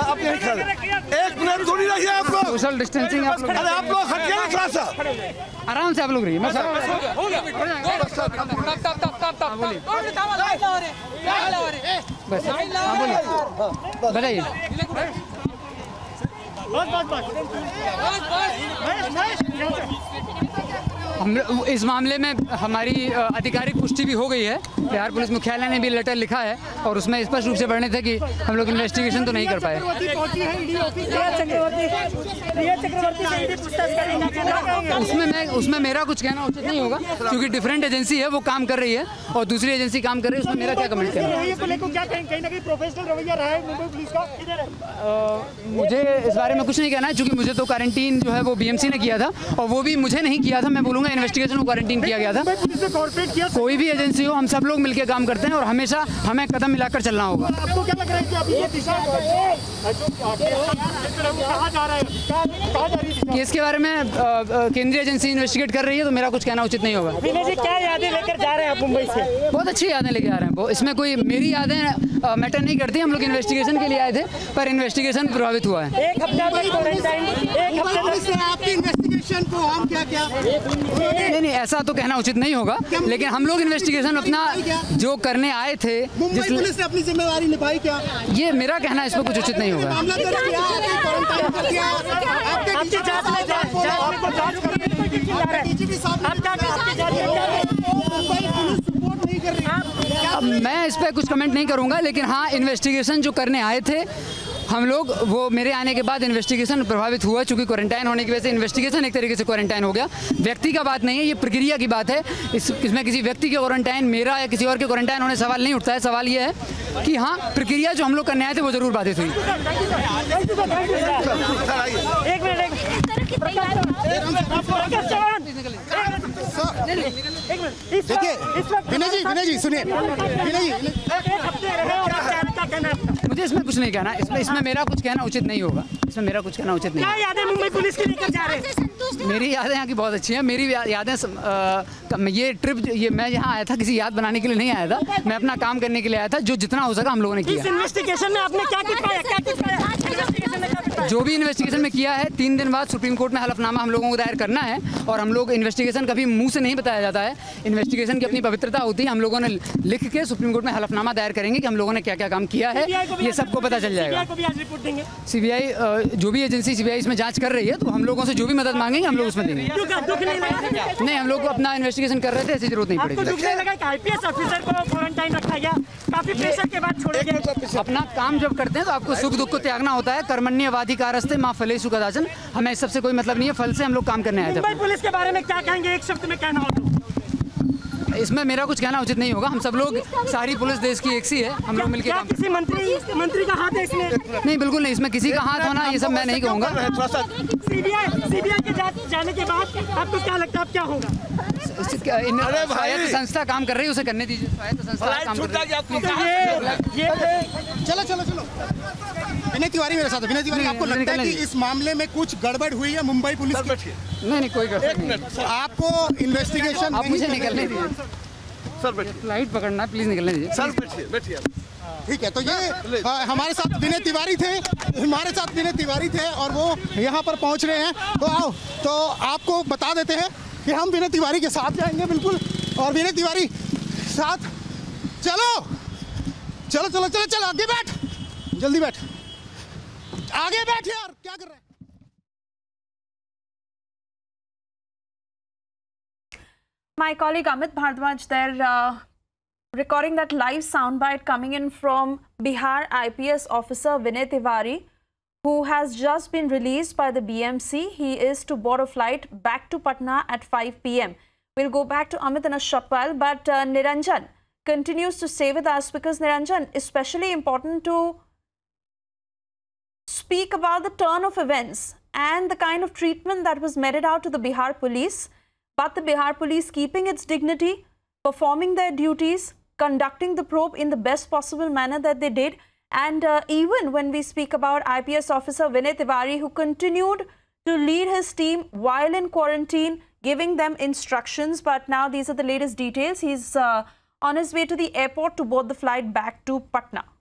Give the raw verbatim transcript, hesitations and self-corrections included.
आप यहीं खड़े, एक मिनट दूरी रखिए आप लोग, सोशल डिस्टेंसिंग आप लोग, अरे आप लोग हटिए ना थोड़ा सा, आराम से आप लोग रहिए। मैं सर बस हाँ बोलिए, बताइए। हम इस मामले में हमारी आधिकारिक पुष्टि भी हो गई है। बिहार पुलिस मुख्यालय ने भी लेटर लिखा है और उसमें स्पष्ट रूप से वर्णित है कि हम लोग इन्वेस्टिगेशन तो नहीं कर पाए। उसमें मैं उसमें मेरा कुछ कहना उचित नहीं होगा क्योंकि डिफरेंट एजेंसी है, वो काम कर रही है और दूसरी एजेंसी काम कर रही है, उसमें मेरा क्या कमेंट करना। मुझे इस बारे में कुछ नहीं कहना है क्योंकि मुझे तो क्वारंटीन जो है वो बीएमसी ने किया था और वो भी मुझे नहीं किया था। मैं बोलूँगा इन्वेस्टिगेशन को क्वारंटीन किया गया था। कोई भी एजेंसी हो, हम सब लोग मिलकर काम करते हैं और हमेशा हमें कदम मिलाकर चलना होगा। आपको क्या लग रहा है कि अभी ये दिशा कहाँ जा रहा है, कहाँ जा रही है? केस के बारे में केंद्रीय एजेंसी इन्वेस्टिगेट कर रही है तो मेरा कुछ कहना उचित नहीं होगा। विनय जी, क्या यादें लेकर जा रहे हैं आप मुंबई से? बहुत अच्छी यादें लेके आ रहे हैं। वो इसमें कोई मेरी यादें मैटर नहीं करती। हम लोग इन्वेस्टिगेशन के लिए आए थे पर इन्वेस्टिगेशन प्रभावित हुआ है। एक हफ्ता तक क्वारंटाइन, एक हफ्ते आपकी इन्वेस्टिगेशन को हम क्या क्या नहीं नहीं ऐसा तो कहना उचित नहीं होगा, लेकिन हम लोग इन्वेस्टिगेशन अपना जो करने आए थे, मुंबई पुलिस ने अपनी जिम्मेदारी निभाई क्या? ये मेरा कहना इस पर कुछ उचित नहीं होगा। मामला दर्ज किया, क्वारंटाइन कर दिया, आपके आपकी जांच में आपको जांच करने के लिए क्यों जा रहे हैं? डीजीपी साहब आप क्या आपकी जांच में जा रहे हैं? मुंबई पुलिस सपोर्ट नहीं कर रही। अब मैं इस पर कुछ कमेंट नहीं करूंगा, लेकिन हाँ इन्वेस्टिगेशन जो करने आए थे हम लोग, वो मेरे आने के बाद इन्वेस्टिगेशन प्रभावित हुआ क्योंकि क्वारंटाइन होने की वजह से इन्वेस्टिगेशन एक तरीके से क्वारंटाइन हो गया। व्यक्ति का बात नहीं है, ये प्रक्रिया की बात है। इस इसमें किसी व्यक्ति के क्वारंटाइन, मेरा या किसी और के क्वारंटाइन होने सवाल नहीं उठता है। सवाल ये है कि हाँ प्रक्रिया जो हम लोग करने आए थे वो जरूर बाधित हुई। एक मिनट देखिए विनय जी, विनय जी सुनिए, विनय जी एक हफ्ते रहे और आप क्या क्या कहना है? मुझे इसमें कुछ नहीं कहना, इसमें इसमें मेरा कुछ कहना उचित नहीं होगा। इसमें मेरा कुछ कहना उचित नहीं क्या है। यादें मुंबई पुलिस के लेकर जा रहे हैं? मेरी यादें यहाँ की बहुत अच्छी हैं। मेरी यादें आ, ये ट्रिप ये मैं यहाँ आया था किसी याद बनाने के लिए नहीं आया था, मैं अपना काम करने के लिए आया था। जो जितना हो सका हम लोगों ने इस किया। इन्वेस्टिगेशन में आपने क्या कुछ पाया, क्या कुछ पाया? इन्वेस्टिगेशन में क्या कुछ पाया? जो भी इन्वेस्टिगेशन में किया है, तीन दिन बाद सुप्रीम कोर्ट में हलफनामा हम लोगों को दायर करना है और हम लोग इन्वेस्टिगेशन कभी मुंह से नहीं बताया जाता है। इन्वेस्टिगेशन की अपनी पवित्रता होती है। हम लोगों ने लिख के सुप्रीम कोर्ट में हलफनामा दायर करेंगे कि हम लोगों ने क्या क्या काम किया है, ये सबको पता चल जाएगा। को भी आज रिपोर्ट देंगे। सीबीआई जो भी एजेंसी सीबीआई इसमें जांच कर रही है तो हम लोगों से जो भी मदद मांगेंगे हम लोग उसमें देंगे। क्यों क्या दुख नहीं लगा? नहीं, हम लोग को अपना इन्वेस्टिगेशन कर रहे थे, ऐसी जरूरत नहीं आपको पड़ेगी। दुख नहीं लगा कि आईपीएस ऑफिसर को क्वारंटाइन रखा गया, काफी प्रेशर के बाद छोड़े गए? अपना काम जब करते हैं तो आपको सुख दुख को त्यागना होता है। कर्मण्यवाधिकारस्ते मां फलेषु कदाचन। हमें इस सबसे कोई मतलब नहीं है, फल से हम लोग काम करने आए थे। मुंबई पुलिस के बारे में क्या कहेंगे, एक शब्द में कहना हो तो? इसमें मेरा कुछ कहना उचित नहीं होगा। हम सब लोग, सारी पुलिस देश की एक सी है, हम लोग मिलकर क्या काम। किसी मंत्री मंत्री का हाथ है इसमें? नहीं, बिल्कुल नहीं, इसमें किसी का हाथ होना ये सब मैं नहीं कहूँगा। सीबीआई सीबीआई के जांच जाने के बाद आपको क्या लगता है अब क्या होगा? स्वायत्त संस्था काम कर रही है, उसे करने दीजिए। स्वायत्त संस्था काम कर रही है। चलो चलो चलो विनय तिवारी मेरे साथ है। विनय तिवारी, आपको लगता है कि इस मामले में कुछ गड़बड़ हुई है मुंबई पुलिस की? नहीं नहीं, कोई गड़बड़ नहीं। आपको इन्वेस्टिगेशन आप मुझे निकलने दीजिए सर, फ्लाइट पकड़ना है, प्लीज निकलने दीजिए सर। बैठिए बैठिए। ठीक है, तो ये आ, हमारे साथ विनय तिवारी थे हमारे साथ विनय तिवारी थे और वो यहाँ पर पहुँच रहे हैं। तो आओ, तो आपको बता देते हैं कि हम विनय तिवारी के साथ जाएंगे बिल्कुल। और विनय तिवारी साथ, चलो चलो चलो चलो चलो आगे बैठ, जल्दी बैठ, आगे बैठ यार, क्या कर रहे हैं? My colleague Amit Bhardwaj there uh, recording that live soundbite coming in from Bihar I P S officer Vinay Tiwari, who has just been released by the B M C. He is to board a flight back to Patna at five p m We'll go back to Amit in a short while, but uh, Niranjan continues to stay with us because Niranjan, especially important to speak about the turn of events and the kind of treatment that was meted out to the Bihar police. But the Bihar police keeping its dignity, performing their duties, conducting the probe in the best possible manner that they did. And uh, even when we speak about I P S officer Vinay Tiwari, who continued to lead his team while in quarantine, giving them instructions. But now these are the latest details. He's uh, on his way to the airport to board the flight back to Patna.